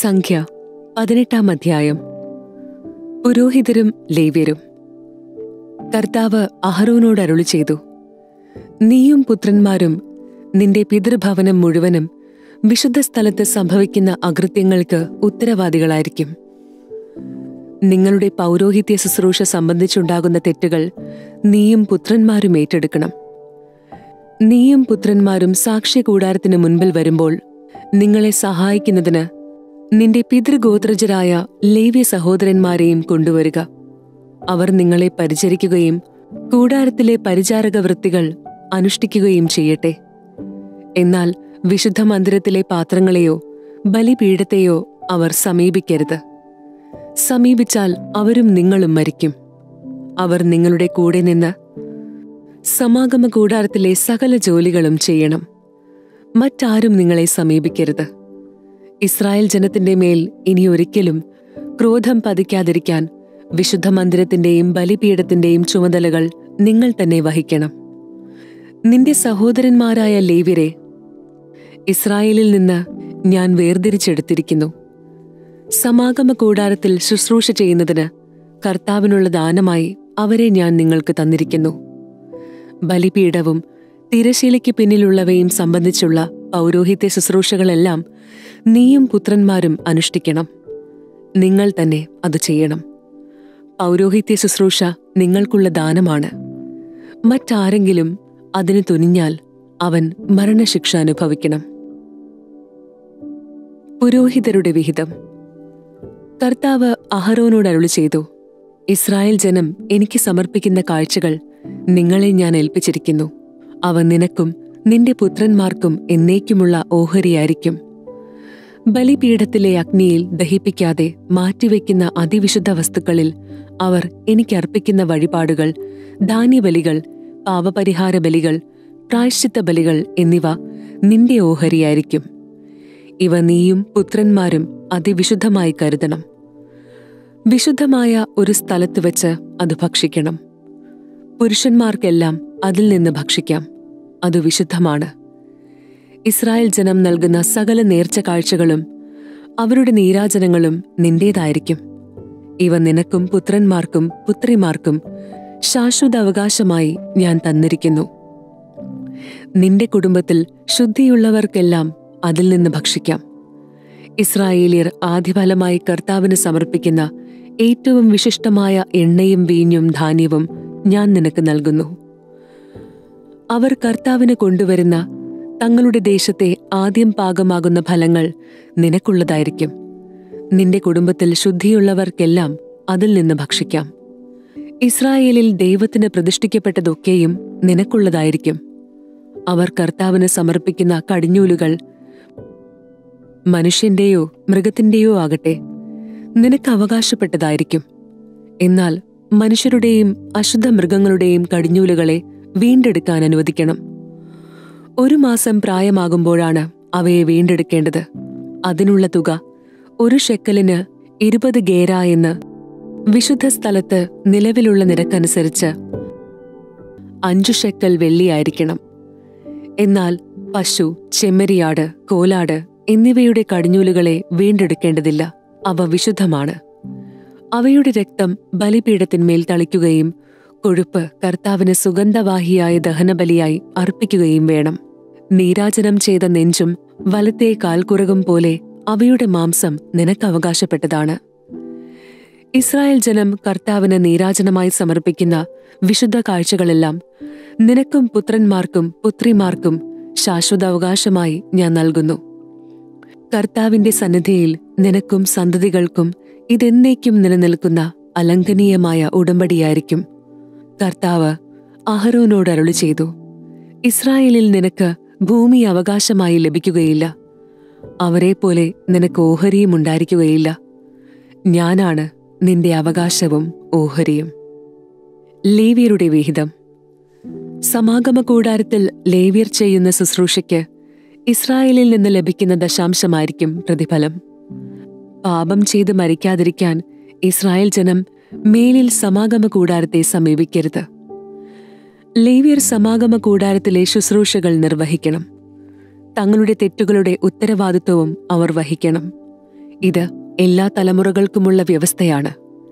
സംഖ്യ 18 അധ്യായം. പുരോഹിതരും ലേവ്യരും. കർത്താവ് അഹരോനോട് അരുളി ചെയ്തു, നീയും പുത്രന്മാരും നിന്റെ പിതൃഭവനം മുഴുവനും വിശുദ്ധ സ്ഥലത്ത് സംഭവിക്കുന്ന അകൃത്യങ്ങൾക്ക് ഉത്തരവാദികളായിരിക്കും. നിങ്ങളുടെ പൗരോഹിത്യ ശുശ്രൂഷ സംബന്ധിച്ചുണ്ടാകുന്ന തെറ്റുകൾ നീയും പുത്രന്മാരും ഏറ്റെടുക്കണം. നീയും പുത്രന്മാരും സാക്ഷ്യകൂടാരത്തിന് മുൻപിൽ വരുമ്പോൾ നിങ്ങളെ സഹായിക്കുന്നതിന് നിന്റെ പിതൃഗോത്രജരായ ലേവ്യ സഹോദരന്മാരെയും കൊണ്ടുവരിക. അവർ നിങ്ങളെ പരിചരിക്കുകയും കൂടാരത്തിലെ പരിചാരക വൃത്തികൾ അനുഷ്ഠിക്കുകയും ചെയ്യട്ടെ. എന്നാൽ വിശുദ്ധ മന്ദിരത്തിലെ പാത്രങ്ങളെയോ ബലിപീഠത്തെയോ അവർ സമീപിക്കരുത്. സമീപിച്ചാൽ അവരും നിങ്ങളും മരിക്കും. അവർ നിങ്ങളുടെ കൂടെ നിന്ന് സമാഗമ കൂടാരത്തിലെ സകല ജോലികളും ചെയ്യണം. മറ്റാരും നിങ്ങളെ സമീപിക്കരുത്. ഇസ്രായേൽ ജനത്തിന്റെ മേൽ ഇനിയൊരിക്കലും ക്രോധം പതിക്കാതിരിക്കാൻ വിശുദ്ധ മന്ദിരത്തിന്റെയും ബലിപീഠത്തിന്റെയും ചുമതലകൾ നിങ്ങൾ തന്നെ വഹിക്കണം. നിന്റെ സഹോദരന്മാരായ ലേവ്യരെ ഇസ്രായേലിൽ നിന്ന് ഞാൻ വേർതിരിച്ചെടുത്തിരിക്കുന്നു. സമാഗമ കൂടാരത്തിൽ ശുശ്രൂഷ ചെയ്യുന്നതിന് കർത്താവിനുള്ള ദാനമായി അവരെ ഞാൻ നിങ്ങൾക്ക് തന്നിരിക്കുന്നു. ബലിപീഠവും തിരശീലയ്ക്ക് പിന്നിലുള്ളവയും സംബന്ധിച്ചുള്ള പൗരോഹിത്യ ശുശ്രൂഷകളെല്ലാം നീയും പുത്രന്മാരും അനുഷ്ഠിക്കണം. നിങ്ങൾ തന്നെ അത് ചെയ്യണം. പൗരോഹിത്യ ശുശ്രൂഷ നിങ്ങൾക്കുള്ള ദാനമാണ്. മറ്റാരെങ്കിലും അതിന് തുനിഞ്ഞാൽ അവൻ മരണശിക്ഷ അനുഭവിക്കണം. പുരോഹിതരുടെ വിഹിതം. കർത്താവ് അഹരോനോട് അരുളി ചെയ്തു, ഇസ്രായേൽ ജനം എനിക്ക് സമർപ്പിക്കുന്ന കാഴ്ചകൾ നിങ്ങളെ ഞാൻ ഏൽപ്പിച്ചിരിക്കുന്നു. അവ നിനക്കും നിന്റെ പുത്രന്മാർക്കും എന്നേക്കുമുള്ള ഓഹരിയായിരിക്കും. ബലിപീഠത്തിലെ അഗ്നിയിൽ ദഹിപ്പിക്കാതെ മാറ്റിവെക്കുന്ന അതിവിശുദ്ധ വസ്തുക്കളിൽ അവർ എനിക്കർപ്പിക്കുന്ന വഴിപാടുകൾ, ധാന്യബലികൾ, പാപപരിഹാര ബലികൾ, പ്രായശ്ചിത്ത ബലികൾ എന്നിവ നിന്റെ ഓഹരിയായിരിക്കും. ഇവ നീയും പുത്രന്മാരും അതിവിശുദ്ധമായി കരുതണം. വിശുദ്ധമായ ഒരു സ്ഥലത്ത് വെച്ച് അത് ഭക്ഷിക്കണം. പുരുഷന്മാർക്കെല്ലാം അതിൽ നിന്ന് ഭക്ഷിക്കാം. അത് വിശുദ്ധമാണ്. ഇസ്രായേൽ ജനം നൽകുന്ന സകല നേർച്ച കാഴ്ചകളും അവരുടെ നീരാജനങ്ങളും നിന്റേതായിരിക്കും. ഇവ നിനക്കും പുത്രന്മാർക്കും പുത്രിമാർക്കും ശാശ്വത അവകാശമായി ഞാൻ തന്നിരിക്കുന്നു. നിന്റെ കുടുംബത്തിൽ ശുദ്ധിയുള്ളവർക്കെല്ലാം അതിൽ നിന്ന് ഭക്ഷിക്കാം. ഇസ്രായേലിയർ ആദ്യഫലമായി കർത്താവിന് സമർപ്പിക്കുന്ന ഏറ്റവും വിശിഷ്ടമായ എണ്ണയും വീഞ്ഞും ധാന്യവും ഞാൻ നിനക്ക് നൽകുന്നു. അവർ കർത്താവിന് കൊണ്ടുവരുന്ന തങ്ങളുടെ ദേശത്തെ ആദ്യം പാകമാകുന്ന ഫലങ്ങൾ നിനക്കുള്ളതായിരിക്കും. നിന്റെ കുടുംബത്തിൽ ശുദ്ധിയുള്ളവർക്കെല്ലാം അതിൽ നിന്ന് ഭക്ഷിക്കാം. ഇസ്രായേലിൽ ദൈവത്തിന് പ്രതിഷ്ഠിക്കപ്പെട്ടതൊക്കെയും നിനക്കുള്ളതായിരിക്കും. അവർ കർത്താവിന് സമർപ്പിക്കുന്ന കടിഞ്ഞൂലുകൾ മനുഷ്യന്റെയോ മൃഗത്തിന്റെയോ ആകട്ടെ നിനക്ക് അവകാശപ്പെട്ടതായിരിക്കും. എന്നാൽ മനുഷ്യരുടെയും അശുദ്ധ മൃഗങ്ങളുടെയും കടിഞ്ഞൂലുകളെ വീണ്ടെടുക്കാൻ അനുവദിക്കണം. 1 മാസം പ്രായമാകുമ്പോഴാണ് അവയെ വീണ്ടെടുക്കേണ്ടത്. അതിനുള്ള തുക 1 ഷെക്കലിന് 20 ഗേര എന്ന് വിശുദ്ധ സ്ഥലത്ത് നിലവിലുള്ള നിരക്കനുസരിച്ച് 5 ഷെക്കൽ വെള്ളിയായിരിക്കണം. എന്നാൽ പശു, ചെമ്മരിയാട്, കോലാട് എന്നിവയുടെ കടിഞ്ഞൂലുകളെ വീണ്ടെടുക്കേണ്ടതില്ല. അവ വിശുദ്ധമാണ്. അവയുടെ രക്തം ബലിപീഠത്തിന്മേൽ തളിക്കുകയും കൊഴുപ്പ് കർത്താവിന് സുഗന്ധവാഹിയായ ദഹനബലിയായി അർപ്പിക്കുകയും വേണം. നീരാജനം ചെയ്ത നെഞ്ചും വലത്തെ കാൽക്കുറകും പോലെ അവയുടെ മാംസം നിനക്ക് അവകാശപ്പെട്ടതാണ്. ഇസ്രായേൽ ജനം കർത്താവിന് നീരാജനമായി സമർപ്പിക്കുന്ന വിശുദ്ധ കാഴ്ചകളെല്ലാം നിനക്കും പുത്രന്മാർക്കും പുത്രിമാർക്കും ശാശ്വതാവകാശമായി ഞാൻ നൽകുന്നു. കർത്താവിന്റെ സന്നിധിയിൽ നിനക്കും സന്തതികൾക്കും ഇതെന്നേക്കും നിലനിൽക്കുന്ന അലംഘനീയമായ ഉടമ്പടിയായിരിക്കും. കർത്താവ് അഹരോനോട് അരുളി ചെയ്തു, ഇസ്രായേലിൽ നിനക്ക് ഭൂമി അവകാശമായി ലഭിക്കുകയില്ല. അവരെ പോലെ നിനക്ക് ഓഹരിയും ഉണ്ടായിരിക്കുകയില്ല. ഞാനാണ് നിന്റെ അവകാശവും ഓഹരിയും. ലേവ്യരുടെ വിഹിതം. സമാഗമ കൂടാരത്തിൽ ലേവ്യർ ചെയ്യുന്ന ശുശ്രൂഷയ്ക്ക് ഇസ്രായേലിൽ നിന്ന് ലഭിക്കുന്ന ദശാംശമായിരിക്കും പ്രതിഫലം. പാപം ചെയ്ത് മരിക്കാതിരിക്കാൻ ഇസ്രായേൽ ജനം മേലിൽ സമാഗമ കൂടാരത്തെ സമീപിക്കരുത്. ലേവ്യർ സമാഗമ കൂടാരത്തിലെ ശുശ്രൂഷകൾ നിർവഹിക്കണം. തങ്ങളുടെ തെറ്റുകളുടെ ഉത്തരവാദിത്വവും അവർ വഹിക്കണം. ഇത് എല്ലാ തലമുറകൾക്കുമുള്ള വ്യവസ്ഥയാണ്.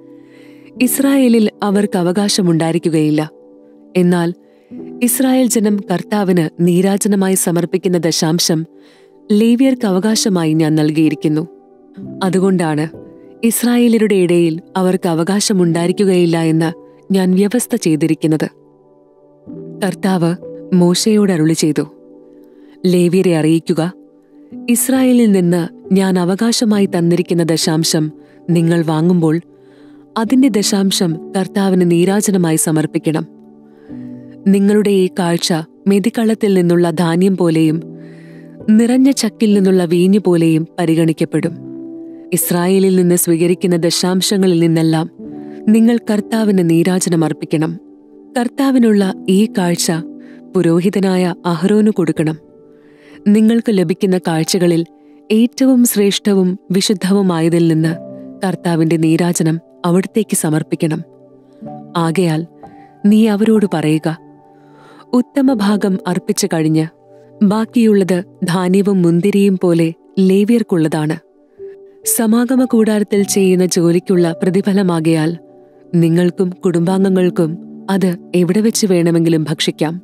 ഇസ്രായേലിൽ അവർക്ക് അവകാശമുണ്ടായിരിക്കുകയില്ല. എന്നാൽ ഇസ്രായേൽ ജനം കർത്താവിന് നീരാജനമായി സമർപ്പിക്കുന്ന ദശാംശം ലേവ്യർക്ക് അവകാശമായി ഞാൻ നൽകിയിരിക്കുന്നു. അതുകൊണ്ടാണ് ഇസ്രായേലരുടെ ഇടയിൽ അവർക്ക് അവകാശമുണ്ടായിരിക്കുകയില്ല എന്ന് ഞാൻ വ്യവസ്ഥ ചെയ്തിരിക്കുന്നത്. കർത്താവ് മോശയോട് അരുളി ചെയ്തു, ലേവ്യരെ അറിയിക്കുക, ഇസ്രായേലിൽ നിന്ന് ഞാൻ അവകാശമായി തന്നിരിക്കുന്ന ദശാംശം നിങ്ങൾ വാങ്ങുമ്പോൾ അതിന്റെ ദശാംശം കർത്താവിന് നീരാജനമായി സമർപ്പിക്കണം. നിങ്ങളുടെ ഈ കാഴ്ച മെതിക്കളത്തിൽ നിന്നുള്ള ധാന്യം പോലെയും നിറഞ്ഞ ചക്കിൽ നിന്നുള്ള വീഞ്ഞു പോലെയും പരിഗണിക്കപ്പെടും. ഇസ്രായേലിൽ നിന്ന് സ്വീകരിക്കുന്ന ദശാംശങ്ങളിൽ നിന്നെല്ലാം നിങ്ങൾ കർത്താവിന് നീരാജനം അർപ്പിക്കണം. കർത്താവിനുള്ള ഈ കാഴ്ച പുരോഹിതനായ അഹ്റോന് കൊടുക്കണം. നിങ്ങൾക്ക് ലഭിക്കുന്ന കാഴ്ചകളിൽ ഏറ്റവും ശ്രേഷ്ഠവും വിശുദ്ധവുമായതിൽ നിന്ന് കർത്താവിന്റെ നീരാജനം അവിടത്തേക്ക് സമർപ്പിക്കണം. ആകയാൽ നീ അവരോട് പറയുക, ഉത്തമഭാഗം അർപ്പിച്ചു കഴിഞ്ഞ് ബാക്കിയുള്ളത് ധാന്യവും മുന്തിരിയും പോലെ ലേവ്യർക്കുള്ളതാണ്. സമാഗമ കൂടാരത്തിൽ ചെയ്യുന്ന ജോലിക്കുള്ള പ്രതിഫലമാകയാൽ നിങ്ങൾക്കും കുടുംബാംഗങ്ങൾക്കും അത് എവിടെ വെച്ച് വേണമെങ്കിലും ഭക്ഷിക്കാം.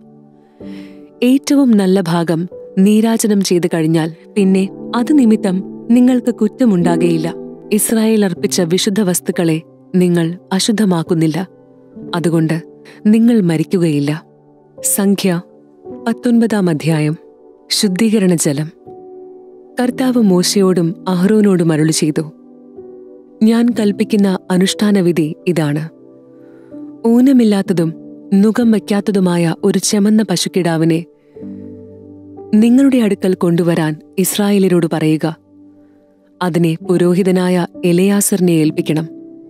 ഏറ്റവും നല്ല ഭാഗം നീരാജനം ചെയ്തു കഴിഞ്ഞാൽ പിന്നെ അത് നിമിത്തം നിങ്ങൾക്ക് കുറ്റമുണ്ടാകുകയില്ല. ഇസ്രായേൽ അർപ്പിച്ച വിശുദ്ധ വസ്തുക്കളെ നിങ്ങൾ അശുദ്ധമാക്കുന്നില്ല. അതുകൊണ്ട് നിങ്ങൾ മരിക്കുകയില്ല. സംഖ്യ 19 അധ്യായം. ശുദ്ധീകരണ ജലം. കർത്താവ് മോശയോടും അഹ്റോനോടും അരുളി ചെയ്തു, ഞാൻ കൽപ്പിക്കുന്ന അനുഷ്ഠാനവിധി ഇതാണ്. ഊനമില്ലാത്തതും നുകം വയ്ക്കാത്തതുമായ ഒരു ചെമന്ന പശുക്കിടാവിനെ നിങ്ങളുടെ അടുക്കൽ കൊണ്ടുവരാൻ ഇസ്രായേലിനോട് പറയുക. അതിനെ പുരോഹിതനായ എലെയാസറിനെ ഏൽപ്പിക്കണം.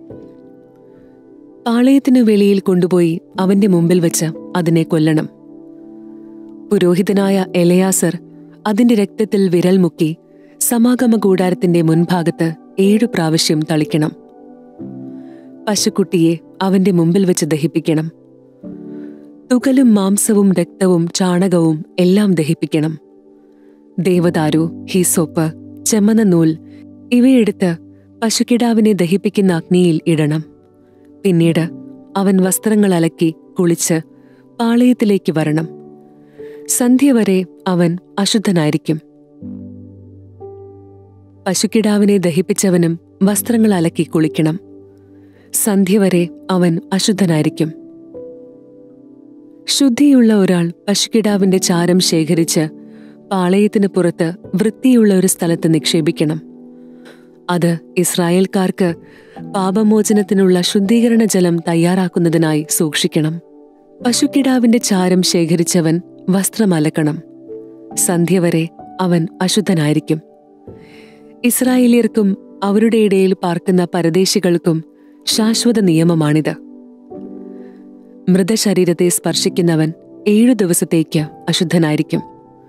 പാളയത്തിനു വെളിയിൽ കൊണ്ടുപോയി അവന്റെ മുമ്പിൽ വെച്ച് അതിനെ കൊല്ലണം. പുരോഹിതനായ എലെയാസർ അതിന്റെ രക്തത്തിൽ വിരൽ മുക്കി സമാഗമ കൂടാരത്തിന്റെ മുൻഭാഗത്ത് 7 പ്രാവശ്യം തളിക്കണം. പശുക്കുട്ടിയെ അവന്റെ മുമ്പിൽ വെച്ച് ദഹിപ്പിക്കണം. തുകലും മാംസവും രക്തവും ചാണകവും എല്ലാം ദഹിപ്പിക്കണം. ദേവദാരു, ഹീസോപ്പ്, ചെമ്മന നൂൽ ഇവയെടുത്ത് പശുക്കിടാവിനെ ദഹിപ്പിക്കുന്ന അഗ്നിയിൽ ഇടണം. പിന്നീട് അവൻ വസ്ത്രങ്ങൾ അലക്കി കുളിച്ച് പാളയത്തിലേക്ക് വരണം. സന്ധ്യ വരെ അവൻ അശുദ്ധനായിരിക്കും. പശുക്കിടാവിനെ ദഹിപ്പിച്ചവനും വസ്ത്രങ്ങൾ അലക്കി കുളിക്കണം. സന്ധ്യ വരെ അവൻ അശുദ്ധനായിരിക്കും. ശുദ്ധിയുള്ള ഒരാൾ പശുക്കിടാവിന്റെ ചാരം ശേഖരിച്ച് പാളയത്തിന് പുറത്ത് വൃത്തിയുള്ള ഒരു സ്ഥലത്ത് നിക്ഷേപിക്കണം. അത് ഇസ്രായേൽക്കാർക്ക് പാപമോചനത്തിനുള്ള ശുദ്ധീകരണ ജലം തയ്യാറാക്കുന്നതിനായി സൂക്ഷിക്കണം. പശുക്കിടാവിന്റെ ചാരം ശേഖരിച്ചവൻ വസ്ത്രമലക്കണം. സന്ധ്യ വരെ അവൻ അശുദ്ധനായിരിക്കും. ഇസ്രായേലിയർക്കും അവരുടെ ഇടയിൽ പാർക്കുന്ന പരദേശികൾക്കും ശാശ്വത നിയമമാണിത്. മൃതശരീരത്തെ സ്പർശിക്കുന്നവൻ 7 ദിവസത്തേക്ക് അശുദ്ധനായിരിക്കും.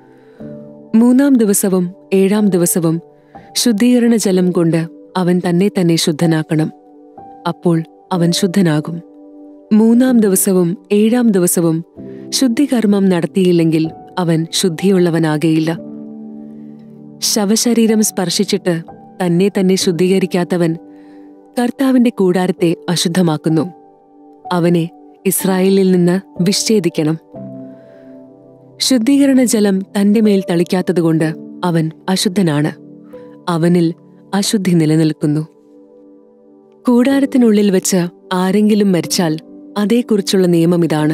3-ാം ദിവസവും 7-ാം ദിവസവും ശുദ്ധീകരണ ജലം കൊണ്ട് അവൻ തന്നെ ശുദ്ധനാക്കണം. അപ്പോൾ അവൻ ശുദ്ധനാകും. 3-ാം ദിവസവും 7-ാം ദിവസവും ശുദ്ധികർമ്മം നടത്തിയില്ലെങ്കിൽ അവൻ ശുദ്ധിയുള്ളവനാകയില്ല. ശവശരീരം സ്പർശിച്ചിട്ട് തന്നെ ശുദ്ധീകരിക്കാത്തവൻ കർത്താവിന്റെ കൂടാരത്തെ അശുദ്ധമാക്കുന്നു. അവനെ ഇസ്രായേലിൽ നിന്ന് വിച്ഛേദിക്കണം. ശുദ്ധീകരണ ജലം തന്റെ മേൽ തളിക്കാത്തതുകൊണ്ട് അവൻ അശുദ്ധനാണ്. അവനിൽ അശുദ്ധി നിലനിൽക്കുന്നു. കൂടാരത്തിനുള്ളിൽ വെച്ച് ആരെങ്കിലും മരിച്ചാൽ അതേക്കുറിച്ചുള്ള നിയമം ഇതാണ്.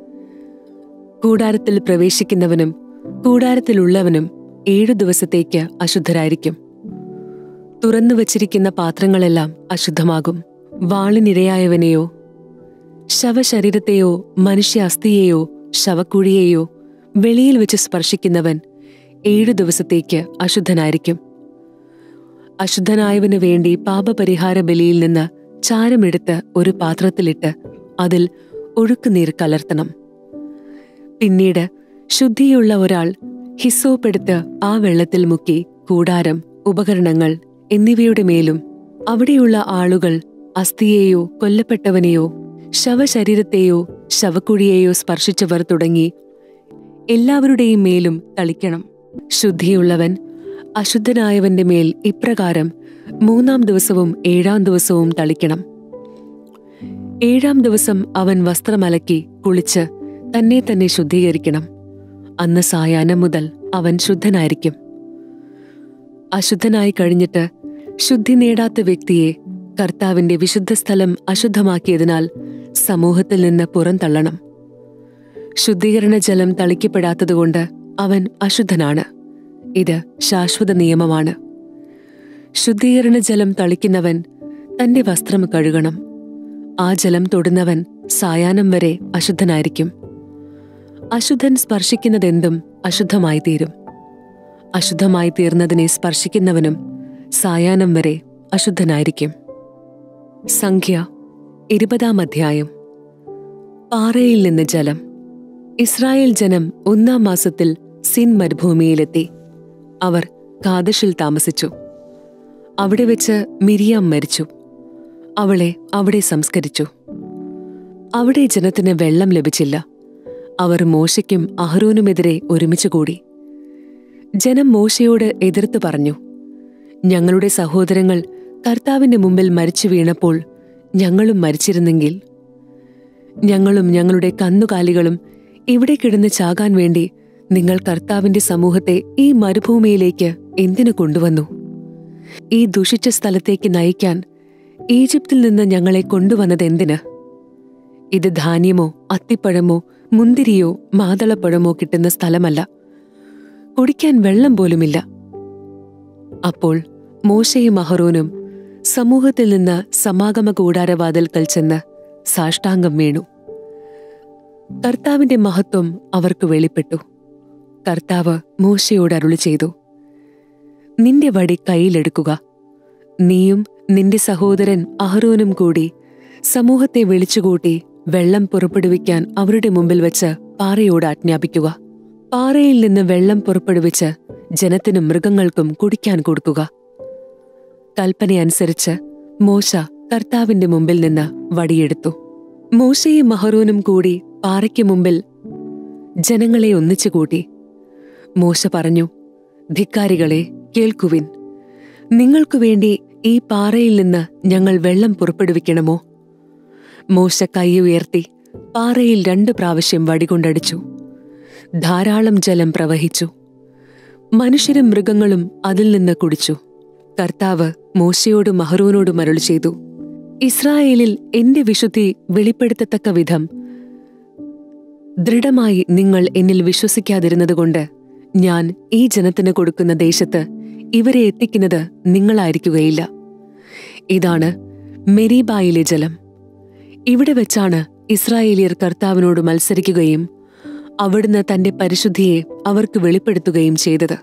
കൂടാരത്തിൽ പ്രവേശിക്കുന്നവനും കൂടാരത്തിലുള്ളവനും 7 ദിവസത്തേക്ക് അശുദ്ധരായിരിക്കും. തുറന്നു വച്ചിരിക്കുന്ന പാത്രങ്ങളെല്ലാം അശുദ്ധമാകും. വാളിനിരയായവനെയോ ശവശരീരത്തെയോ മനുഷ്യ അസ്ഥിയെയോ ശവക്കുഴിയെയോ വെളിയിൽ വെച്ച് സ്പർശിക്കുന്നവൻ 7 ദിവസത്തേക്ക് അശുദ്ധനായിരിക്കും. അശുദ്ധനായവനു വേണ്ടി പാപപരിഹാര ബലിയിൽ നിന്ന് ചാരമെടുത്ത് ഒരു പാത്രത്തിലിട്ട് അതിൽ ഒഴുക്കുനീർ കലർത്തണം. പിന്നീട് ശുദ്ധിയുള്ള ഒരാൾ ഹിസ്സോപ്പെടുത്ത് ആ വെള്ളത്തിൽ മുക്കി കൂടാരം, ഉപകരണങ്ങൾ എന്നിവയുടെ മേലും അവിടെയുള്ള ആളുകൾ അസ്ഥിയെയോ കൊല്ലപ്പെട്ടവനെയോ ശവശരീരത്തെയോ ശവക്കുഴിയെയോ സ്പർശിച്ചവർ തുടങ്ങി എല്ലാവരുടെയും മേലും തളിക്കണം. ശുദ്ധിയുള്ളവൻ അശുദ്ധനായവന്റെ മേൽ ഇപ്രകാരം മൂന്നാം ദിവസവും 7-ാം ദിവസവും തളിക്കണം. 7-ാം ദിവസം അവൻ വസ്ത്രമലക്കി കുളിച്ച് തന്നെ തന്നെ ശുദ്ധീകരിക്കണം. അന്ന് സായാഹ്നം മുതൽ അവൻ ശുദ്ധനായിരിക്കും. അശുദ്ധനായി കഴിഞ്ഞിട്ട് ശുദ്ധി നേടാത്ത വ്യക്തിയെ കർത്താവിന്റെ വിശുദ്ധസ്ഥലം അശുദ്ധമാക്കിയതിനാൽ സമൂഹത്തിൽ നിന്ന് പുറന്തള്ളണം. ശുദ്ധീകരണ ജലം തളിക്കപ്പെടാത്തതുകൊണ്ട് അവൻ അശുദ്ധനാണ്. ഇത് ശാശ്വത നിയമമാണ്. ശുദ്ധീകരണ ജലം തളിക്കുന്നവൻ തന്റെ വസ്ത്രം കഴുകണം. ആ ജലം തൊടുന്നവൻ സായാഹ്നം വരെ അശുദ്ധനായിരിക്കും. അശുദ്ധൻ സ്പർശിക്കുന്നതെന്തും അശുദ്ധമായി തീരും. അശുദ്ധമായി തീർന്നതിനെ സ്പർശിക്കുന്നവനും സായാഹ്നം വരെ അശുദ്ധനായിരിക്കും. സംഖ്യ 20-ാം അധ്യായം. പാറയിൽ നിന്ന് ജലം. ഇസ്രായേൽ ജനം 1-ാം മാസത്തിൽ സിൻ മരുഭൂമിയിലെത്തി. അവർ കാദശിൽ താമസിച്ചു. അവിടെ വെച്ച് മിരിയാം മരിച്ചു. അവളെ അവിടെ സംസ്കരിച്ചു. അവിടെ ജനത്തിന് വെള്ളം ലഭിച്ചില്ല. അവർ മോശയ്ക്കും അഹ്റോനുമെതിരെ ഒരുമിച്ച് കൂടി. ജനം മോശയോട് എതിർത്ത് പറഞ്ഞു, ഞങ്ങളുടെ സഹോദരങ്ങൾ കർത്താവിന്റെ മുമ്പിൽ മരിച്ചു വീണപ്പോൾ ഞങ്ങളും മരിച്ചിരുന്നെങ്കിൽ. ഞങ്ങളും ഞങ്ങളുടെ കന്നുകാലികളും ഇവിടെ കിടന്ന് ചാകാൻ വേണ്ടി നിങ്ങൾ കർത്താവിന്റെ സമൂഹത്തെ ഈ മരുഭൂമിയിലേക്ക് എന്തിനു കൊണ്ടുവന്നു? ഈ ദുഷിച്ച സ്ഥലത്തേക്ക് നയിക്കാൻ ഈജിപ്തിൽ നിന്ന് ഞങ്ങളെ കൊണ്ടുവന്നതെന്തിന്? ഇത് ധാന്യമോ അത്തിപ്പഴമോ മുന്തിരിയോ മാതളപ്പഴമോ കിട്ടുന്ന സ്ഥലമല്ല. കുടിക്കാൻ വെള്ളം പോലുമില്ല. അപ്പോൾ മോശയും അഹ്റോനും സമൂഹത്തിൽ നിന്ന് സമാഗമ കൂടാരവാതിൽക്കൽ ചെന്ന് സാഷ്ടാംഗം വീണു. കർത്താവിന്റെ മഹത്വം അവർക്ക് വെളിപ്പെട്ടു. കർത്താവ് മോശയോട് അരുളി ചെയ്തു, നിന്റെ വടി കയ്യിലെടുക്കുക. നീയും നിന്റെ സഹോദരൻ അഹ്റോനും കൂടി സമൂഹത്തെ വിളിച്ചുകൂട്ടി വെള്ളം പുറപ്പെടുവിക്കാൻ അവരുടെ മുമ്പിൽ വെച്ച് പാറയോട് ആജ്ഞാപിക്കുക. പാറയിൽ നിന്ന് വെള്ളം പുറപ്പെടുവിച്ച് ജനത്തിനും മൃഗങ്ങൾക്കും കുടിക്കാൻ കൊടുക്കുക. കൽപ്പനയനുസരിച്ച് മോശ കർത്താവിന്റെ മുമ്പിൽ നിന്ന് വടിയെടുത്തു. മോശയും അഹ്റോനും കൂടി പാറയ്ക്ക് മുമ്പിൽ ജനങ്ങളെ ഒന്നിച്ചു കൂട്ടി. മോശ പറഞ്ഞു, ധിക്കാരികളെ, കേൾക്കുവിൻ. നിങ്ങൾക്കു വേണ്ടി ഈ പാറയിൽ നിന്ന് ഞങ്ങൾ വെള്ളം പുറപ്പെടുവിക്കണമോ? മോശ കൈ ഉയർത്തി പാറയിൽ 2 പ്രാവശ്യം വടികൊണ്ടടിച്ചു. ധാരാളം ജലം പ്രവഹിച്ചു. മനുഷ്യരും മൃഗങ്ങളും അതിൽ നിന്ന് കുടിച്ചു. കർത്താവ് മോശയോടും അഹ്റോനോടും അരുളി ചെയ്തു, ഇസ്രായേലിൽ എന്റെ വിശുദ്ധി വെളിപ്പെടുത്തത്തക്ക വിധം ദൃഢമായി നിങ്ങൾ എന്നിൽ വിശ്വസിക്കാതിരുന്നതുകൊണ്ട് ഞാൻ ഈ ജനത്തിന് കൊടുക്കുന്ന ദേശത്ത് ഇവരെ എത്തിക്കുന്നത് നിങ്ങളായിരിക്കുകയില്ല. ഇതാണ് മെരീബായിലെ ജലം. ഇവിടെ വെച്ചാണ് ഇസ്രായേലിയർ കർത്താവിനോട് മത്സരിക്കുകയും അവിടുന്ന് തന്റെ പരിശുദ്ധിയെ അവർക്ക് വെളിപ്പെടുത്തുകയും ചെയ്തത്.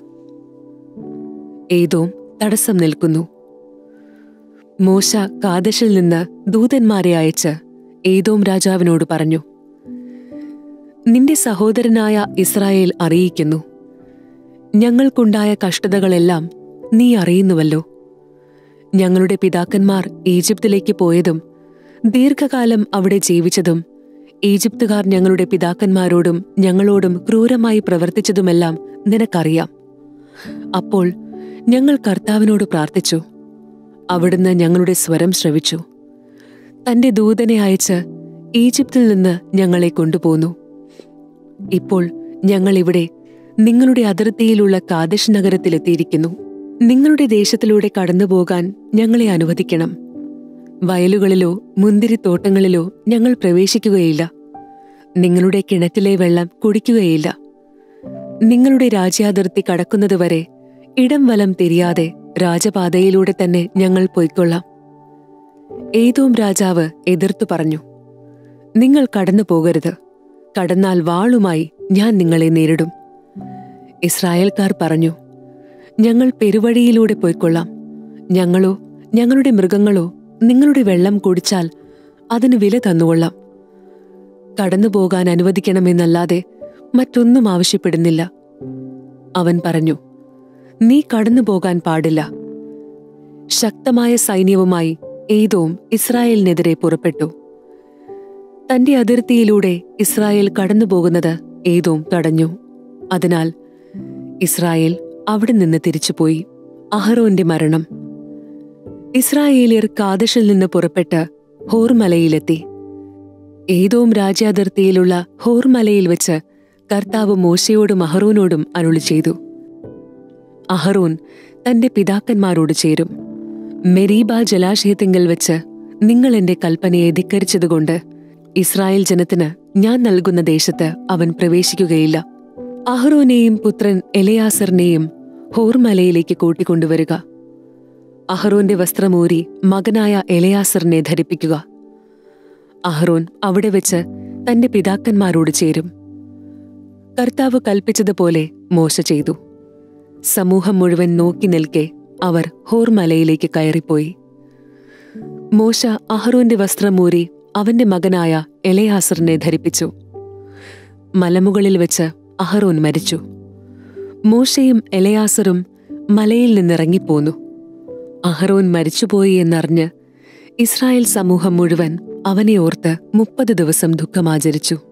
ഏദോം തടസ്സം നിൽക്കുന്നു. മോശ കാദശിൽ നിന്ന് ദൂതന്മാരെ അയച്ച് ഏദോം രാജാവിനോട് പറഞ്ഞു, നിന്റെ സഹോദരനായ ഇസ്രായേൽ അറിയിക്കുന്നു, ഞങ്ങൾക്കുണ്ടായ കഷ്ടതകളെല്ലാം നീ അറിയുന്നുവല്ലോ. ഞങ്ങളുടെ പിതാക്കന്മാർ ഈജിപ്തിലേക്ക് പോയതും ദീർഘകാലം അവിടെ ജീവിച്ചതും ഈജിപ്തുകാർ ഞങ്ങളുടെ പിതാക്കന്മാരോടും ഞങ്ങളോടും ക്രൂരമായി പ്രവർത്തിച്ചതുമെല്ലാം നിനക്കറിയാം. അപ്പോൾ ഞങ്ങൾ കർത്താവിനോട് പ്രാർത്ഥിച്ചു. അവിടുന്ന് ഞങ്ങളുടെ സ്വരം ശ്രവിച്ചു. തന്റെ ദൂതനെ അയച്ച് ഈജിപ്തിൽ നിന്ന് ഞങ്ങളെ കൊണ്ടുപോന്നു. ഇപ്പോൾ ഞങ്ങളിവിടെ നിങ്ങളുടെ അതിർത്തിയിലുള്ള കാദശ് നഗരത്തിലെത്തിയിരിക്കുന്നു. നിങ്ങളുടെ ദേശത്തിലൂടെ കടന്നുപോകാൻ ഞങ്ങളെ അനുവദിക്കണം. വയലുകളിലോ മുന്തിരിത്തോട്ടങ്ങളിലോ ഞങ്ങൾ പ്രവേശിക്കുകയില്ല. നിങ്ങളുടെ കിണറ്റിലെ വെള്ളം കുടിക്കുകയില്ല. നിങ്ങളുടെ രാജ്യാതിർത്തി കടക്കുന്നതുവരെ ഇടം വലം തിരിയാതെ രാജപാതയിലൂടെ തന്നെ ഞങ്ങൾ പൊയ്ക്കൊള്ളാം. ഏദോം രാജാവ് എതിർത്തു പറഞ്ഞു, നിങ്ങൾ കടന്നു പോകരുത്. കടന്നാൽ വാളുമായി ഞാൻ നിങ്ങളെ നേരിടും. ഇസ്രായേൽക്കാർ പറഞ്ഞു, ഞങ്ങൾ പെരുവഴിയിലൂടെ പോയിക്കൊള്ളാം. ഞങ്ങളോ ഞങ്ങളുടെ മൃഗങ്ങളോ നിങ്ങളുടെ വെള്ളം കുടിച്ചാൽ അതിന് വില തന്നുകൊള്ളാം. കടന്നുപോകാൻ അനുവദിക്കണമെന്നല്ലാതെ മറ്റൊന്നും ആവശ്യപ്പെടുന്നില്ല. അവൻ പറഞ്ഞു, നീ കടന്നുപോകാൻ പാടില്ല. ശക്തമായ സൈന്യവുമായി ഏദോം ഇസ്രായേലിനെതിരെ പുറപ്പെട്ടു. തന്റെ അതിർത്തിയിലൂടെ ഇസ്രായേൽ കടന്നുപോകുന്നത് ഏദോം തടഞ്ഞു. അതിനാൽ ഇസ്രായേൽ അവിടെ നിന്ന് തിരിച്ചുപോയി. അഹ്റോന്റെ മരണം. ഇസ്രായേലിയർ കാദശിൽ നിന്ന് പുറപ്പെട്ട് ഹോർമലയിലെത്തി. ഏദോം രാജ്യാതിർത്തിയിലുള്ള ഹോർമലയിൽ വെച്ച് കർത്താവ് മോശയോടും അഹറോനോടും അരുളി ചെയ്തു. അഹറോൻ തന്റെ പിതാക്കന്മാരോട് ചേരും. മെരീബ ജലാശയത്തിങ്കൽ വെച്ച് നിങ്ങൾ എന്റെ കൽപ്പനയെ ധിക്കരിച്ചതുകൊണ്ട് ഇസ്രായേൽ ജനത്തിന് ഞാൻ നൽകുന്ന ദേശത്ത് അവൻ പ്രവേശിക്കുകയില്ല. അഹറോനെയും പുത്രൻ എലയാസറിനെയും ഹോർമലയിലേക്ക് കൂട്ടിക്കൊണ്ടുവരിക. അഹറോന്റെ വസ്ത്രമൂരി മകനായ എലയാസറിനെ ധരിപ്പിക്കുക. അഹറോൻ അവിടെ വെച്ച് തന്റെ പിതാക്കന്മാരോട് ചേരും. കർത്താവ് കൽപ്പിച്ചതുപോലെ മോശ ചെയ്തു. സമൂഹം മുഴുവൻ നോക്കി നിൽക്കെ അവർ ഹോർമലയിലേക്ക് കയറിപ്പോയി. മോശ അഹറോന്റെ വസ്ത്രമൂരി അവന്റെ മകനായ എലയാസറിനെ ധരിപ്പിച്ചു. മലമുകളിൽ വെച്ച് അഹറോൻ മരിച്ചു. മോശയും എലയാസറും മലയിൽ നിന്നിറങ്ങിപ്പോന്നു. അഹറോൻ മരിച്ചുപോയി എന്നറിഞ്ഞ് ഇസ്രായേൽ സമൂഹം മുഴുവൻ അവനെ ഓർത്ത് 30 ദിവസം ദുഃഖമാചരിച്ചു.